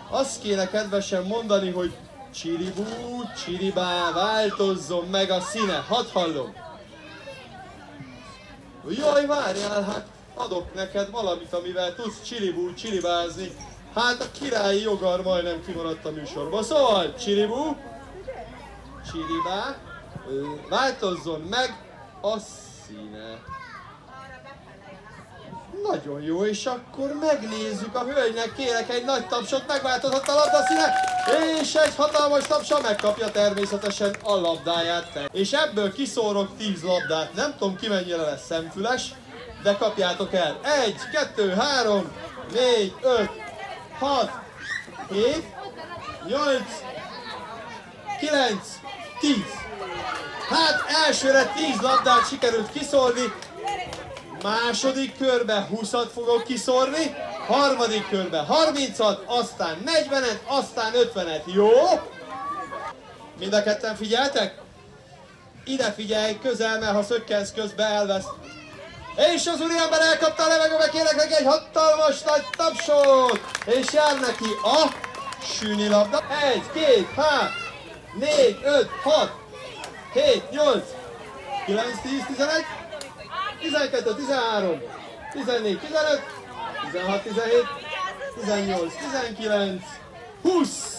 Azt kéne kedvesen mondani, hogy csiribú, csiribá, változzon meg a színe. Hadd hallom. Jaj, várjál, hát adok neked valamit, amivel tudsz csiribú, csiribázni. Hát a királyi jogar majdnem kimaradt a műsorba. Szóval, csiribú, csiribá, változzon meg a színe. Nagyon jó, és akkor megnézzük a hölgynek, kérek egy nagy tapsot, megváltozott a labda színe, és egy hatalmas tapsa megkapja természetesen a labdáját. És ebből kiszórok 10 labdát, nem tudom ki mennyire lesz szemfüles, de kapjátok el. 1, 2, 3, 4, 5, 6, 7, 8, 9, 10. Hát elsőre 10 labdát sikerült kiszórni, második körbe 20-at fogok kiszórni, harmadik körbe 30-at, aztán 40-et, aztán 50-et. Jó? Mind a ketten figyeltek? Ide figyelj, közel, mert ha szökkensz közbe elvesz. És az úriember elkapta a levegőbe, kérek neki egy hatalmas nagy tapsot! És jár neki a sűni labda. 1, 2, 3, 4, 5, 6, 7, 8, 9, 10, 11, 12, 13, 14, 15, 16, 17, 18, 19, 20.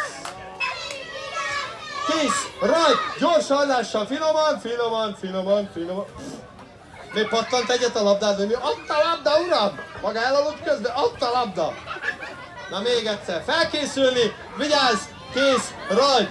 Kész, rajt, gyors hallással, finoman, finoman, finoman, finoman. Még pattant egyet a labdád, hogy mi? Ott a labda, uram! Maga elaludt közben, ott a labda! Na még egyszer, felkészülni, vigyázz, kész, rajt!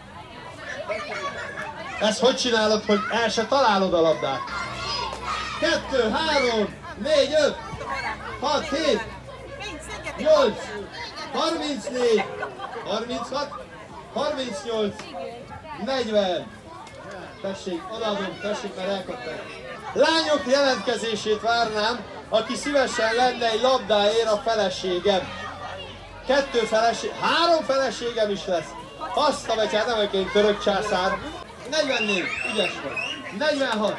Ezt hogy csinálod, hogy el se találod a labdát? 2, 3, 4, 5, 6, 7, 8, 34, 36, 38, 40. Tessék, odaadom, tessék, mert elkapták. Lányok jelentkezését várnám, aki szívesen lenne egy labdáért a feleségem. 3 feleségem is lesz. Azt a betyát, nem vagyok én török császár. 44, ügyes vagy. 46,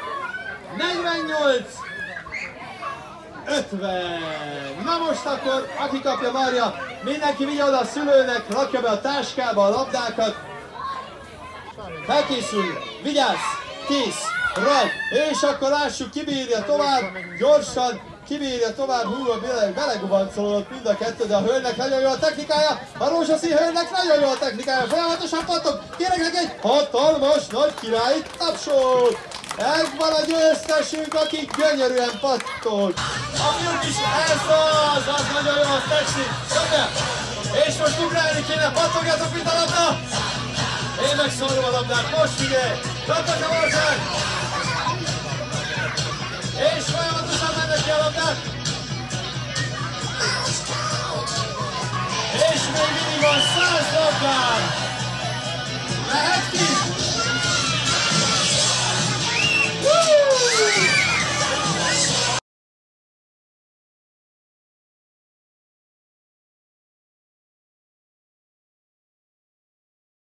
48, 50. Na most akkor, aki kapja, várja, mindenki vigye oda a szülőnek, rakja be a táskába a labdákat. Felkészül, vigyázz, kész, rajt, és akkor lássuk, kibírja tovább, gyorsan, kibírja tovább, belegubancolódott mind a kettő, de a hölgynek nagyon jó a technikája, a rózsaszín hölgynek nagyon jó a technikája, folyamatosan pattog, kérek neki egy hatalmas nagy királyi tapsot! Ez van a győztesünk, aki gyönyörűen pattog. A fiúk is, ez az nagyon jó, az tetszik, és most ugrálni kéne, pattogjatok, mint a labda! Én megszorom a labdát, most figyelj! Rakod a borzsát! És folyamatosan mennek ki a labdát! És még mindig van 100 labdát! Mehet ki!